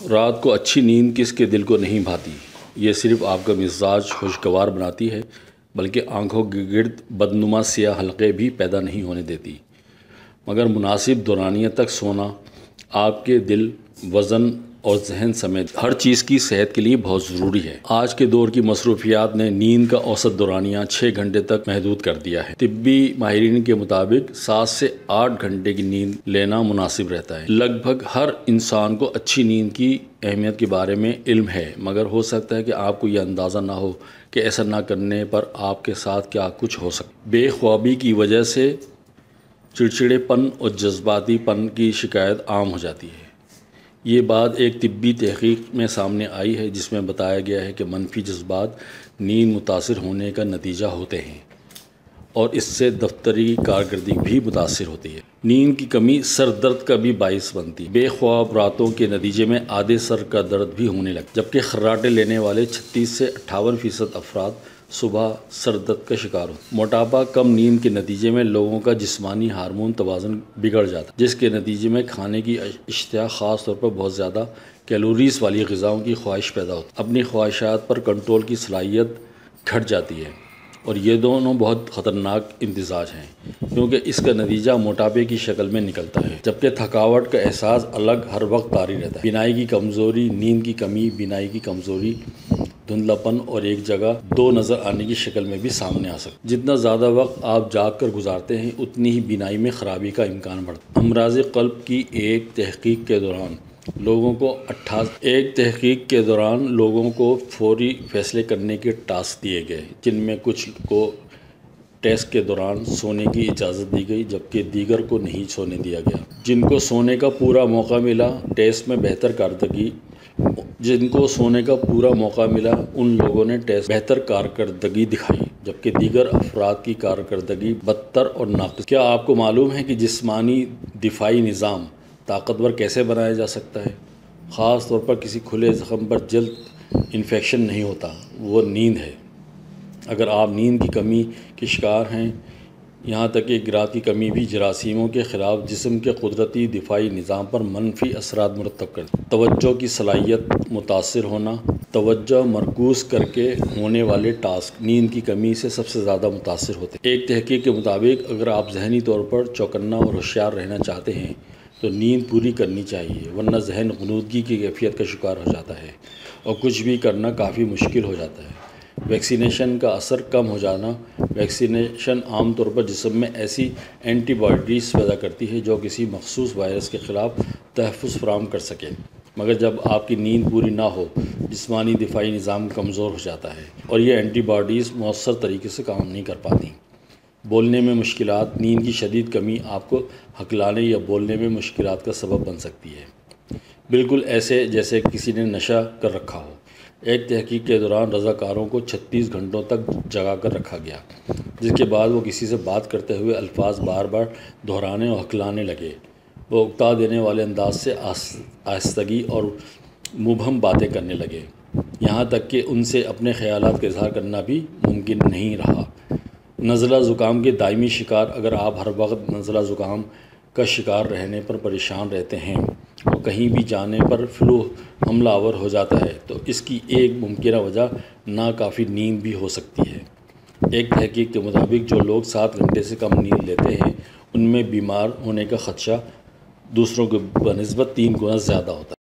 رات کو اچھی نیند کس کے دل کو نہیں بھاتی؟ یہ صرف آپ کا مزاج خوشگوار بناتی ہے، بلکہ آنکھوں کے گرد بدنما سیاہ حلقے بھی پیدا نہیں ہونے دیتی۔ مگر مناسب دورانیے تک سونا آپ کے دل، وزن اور ذہن سمیت ہر چیز کی صحت کے لیے بہت ضروری ہے۔ آج کے دور کی مصروفیات نے نیند کا اوسط دورانیہ 6 گھنٹے تک محدود کر دیا ہے۔ طبی ماہرین کے مطابق 7 سے 8 گھنٹے کی نیند لینا مناسب رہتا ہے۔ لگ بھگ ہر انسان کو اچھی نیند کی اہمیت کے بارے میں علم ہے، مگر ہو سکتا ہے کہ آپ کو یہ اندازہ نہ ہو کہ ایسا نہ کرنے پر آپ کے ساتھ کیا کچھ ہو سکتا ہے۔ بے خوابی کی وجہ سے چڑچڑے پن اور جذباتی پن کی شکایت عام ہو جاتی ہے۔ یہ بات ایک طبی تحقیق میں سامنے آئی ہے، جس میں بتایا گیا ہے کہ منفی جذبات نیند متاثر ہونے کا نتیجہ ہوتے ہیں اور اس سے دفتری کارکردگی بھی متاثر ہوتی ہے۔ نیند کی کمی سر درد کا بھی باعث بنتی ہے۔ بے خواب راتوں کے نتیجے میں آدھے سر کا درد بھی ہونے لگتا ہے، جبکہ خراٹے لینے والے 36 سے 58% افراد صبح سر درد کا شکار ہوتے ہیں۔ موٹاپا، کم نیند کے نتیجے میں لوگوں کا جسمانی ہارمون توازن بگڑ جاتا ہے، جس کے نتیجے میں کھانے کی اشتہا، خاص طور پر بہت زیادہ کیلوریز والی غذاؤں کی خواہش پیدا ہوتی ہے۔ اپنی خواہشات پر کنٹرول کی صلاحیت گھٹ جاتی ہے، اور یہ دونوں بہت خطرناک امتزاج ہیں، کیونکہ اس کا نتیجہ موٹاپے کی شکل میں نکلتا ہے، جبکہ تھکاوٹ کا احساس الگ ہر وقت طاری رہتا ہے۔ بینائی کی کمزوری، نیند کی کمی بینائی کی کمزوری، دھندلاپن اور ایک جگہ دو نظر آنے کی شکل میں بھی سامنے آ سکتا ہے۔ جتنا زیادہ وقت آپ جاگ کر گزارتے ہیں، اتنی ہی بینائی میں خرابی کا امکان بڑھتا ہے۔ امراض قلب کی ایک تحقیق کے دوران لوگوں کو فوری فیصلے کرنے کے ٹاسک دیے گئے، جن میں کچھ کو ٹیسٹ کے دوران سونے کی اجازت دی گئی، جبکہ دیگر کو نہیں سونے دیا گیا۔ جن کو سونے کا پورا موقع ملا، ان لوگوں نے بہتر کارکردگی دکھائی، جبکہ دیگر افراد کی کارکردگی بدتر اور ناقص۔ کیا آپ کو معلوم ہے کہ جسمانی دفاعی نظام طاقتور کیسے بنایا جا سکتا ہے؟ خاص طور پر کسی کھلے زخم پر جلد انفیکشن نہیں ہوتا، وہ نیند ہے۔ اگر آپ نیند کی کمی کے شکار ہیں، یہاں تک کہ رات کی کمی بھی جراثیموں کے خلاف جسم کے قدرتی دفاعی نظام پر منفی اثرات مرتب کرتی ہے۔ توجہ کی صلاحیت متاثر ہونا، توجہ مرکوز کر کے ہونے والے ٹاسک نیند کی کمی سے سب سے زیادہ متاثر ہوتے ہیں۔ ایک تحقیق کے مطابق اگر آپ ذہنی طور پر چوکنا اور ہوشیار رہنا چاہتے ہیں تو نیند پوری کرنی چاہیے، ورنہ ذہن غنودگی کی کیفیت کا شکار ہو جاتا ہے اور کچھ بھی کرنا کافی مشکل ہو جاتا ہے۔ ویکسینیشن کا اثر کم ہو جانا۔ ویکسینیشن عام طور پر جسم میں ایسی اینٹی باڈیز پیدا کرتی ہے جو کسی مخصوص وائرس کے خلاف تحفظ فراہم کر سکے، مگر جب آپ کی نیند پوری نہ ہو، جسمانی دفاعی نظام کمزور ہو جاتا ہے اور یہ اینٹی باڈیز مؤثر طریقے سے کام نہیں کر پاتی۔ بولنے میں مشکلات۔ نیند کی شدید کمی آپ کو ہکلانے یا بولنے میں مشکلات کا سبب بن سکتی ہے، بالکل ایسے جیسے کسی نے نشہ کر رکھا ہو۔ ایک تحقیق کے دوران رضاکاروں کو 36 گھنٹوں تک جگا کر رکھا گیا، جس کے بعد وہ کسی سے بات کرتے ہوئے الفاظ بار بار دہرانے اور ہکلانے لگے۔ وہ اکتا دینے والے انداز سے آہستگی اور مبہم باتیں کرنے لگے، یہاں تک کہ ان سے اپنے خیالات کا اظہار کرنا بھی ممکن نہیں رہا۔ نزلہ زکام کے دائمی شکار۔ اگر آپ ہر وقت نزلہ زکام کا شکار رہنے پر پریشان رہتے ہیں اور کہیں بھی جانے پر فلو حملہ آور ہو جاتا ہے، تو اس کی ایک ممکنہ وجہ ناکافی نیند بھی ہو سکتی ہے۔ ایک تحقیق کے مطابق جو لوگ 7 گھنٹے سے کم نیند لیتے ہیں، ان میں بیمار ہونے کا خدشہ دوسروں کے بنسبت 3 گنا زیادہ ہوتا ہے۔